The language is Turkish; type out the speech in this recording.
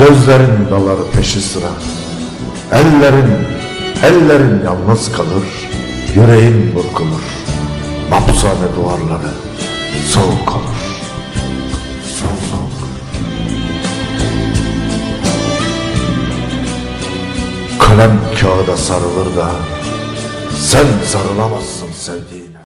Gözlerin dalar peşi sıra. Ellerin yalnız kalır. Yüreğin burkulur. Mahpushane duvarları soğuk olur. Soğuk. Kalem kağıda sarılır da sen sarılamazsın sevdiğim.